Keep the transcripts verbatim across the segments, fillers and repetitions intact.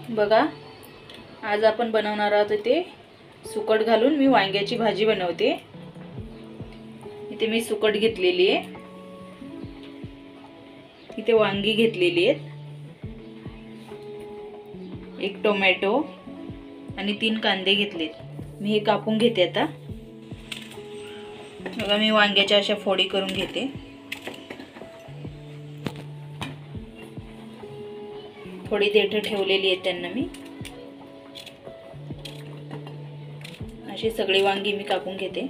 बघा, आज आपण बनवणार आहोत ते सुकट घालून मी वांग्याची भाजी बनवते। इथे मी सुकट घेतलेली आहे, इथे वांगी घेतलेली आहेत, एक टोमॅटो आणि तीन कांदे घेतलेत। मी हे कापून घेते आता। बघा, मी वांग्याच्या अशा फोडी करून घेते। थोडी देठ ठेवलेली आहेत त्यांना मी। अशी सगळी वांगी मी कापून घेते।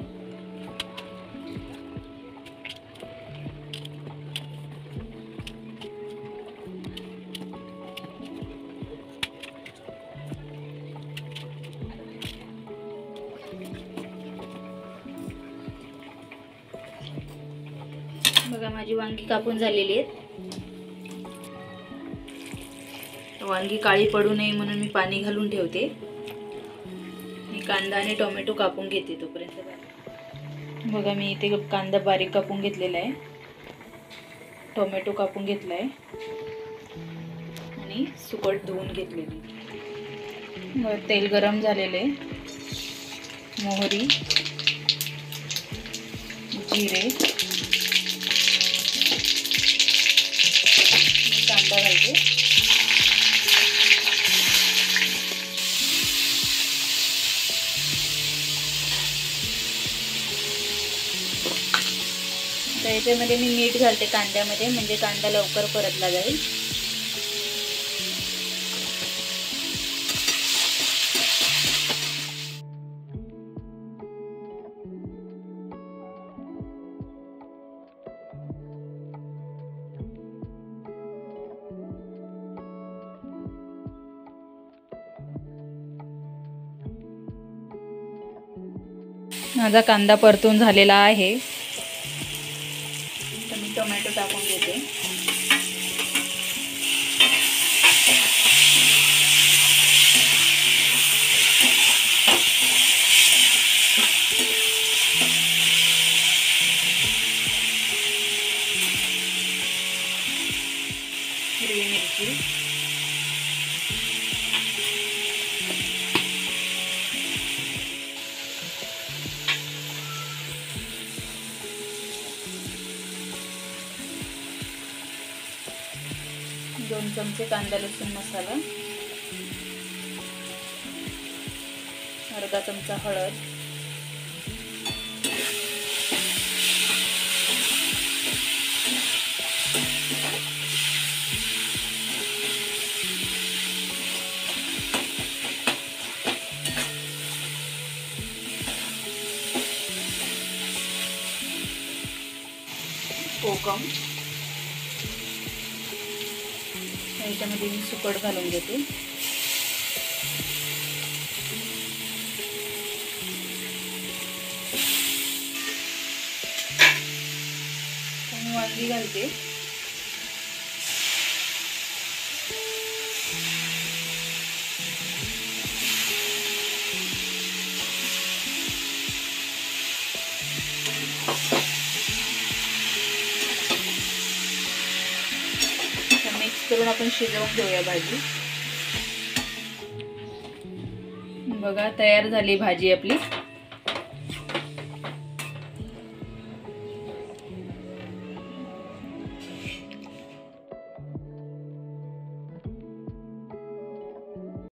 बघा, माझी वांगी कापून झालेली आहेत। वांगी काळी पडू नये म्हणून मी पाणी घालून ठेवते। मी कांदा आणि टोमॅटो कापून घेते तोपर्यंत। बघा, मी इथे कांदा बारीक कापून घेतलेला आहे, टोमॅटो कापून घेतला आहे आणि सुकट धुवून घेतलेली। तेल गरम झालेले, मोहरी, जिरे, कांदा घालते। तर याच्यामध्ये मी मीठ घालते कांद्यामध्ये, म्हणजे कांदा लवकर परतला जाईल। माझा कांदा परतून झालेला आहे, तर मी टोमॅटो टाकून घेते। हिरवी मिरची, दोन चमचे कांदा लसूण मसाला, अर्धा चमचा हळद, कोकम, याच्यामध्ये मी सुकट घालून घेते। मी वांगी घालते। मिक्स करून आपण शिजवून घेऊया भाजी। बघा, तयार झाली भाजी आपली।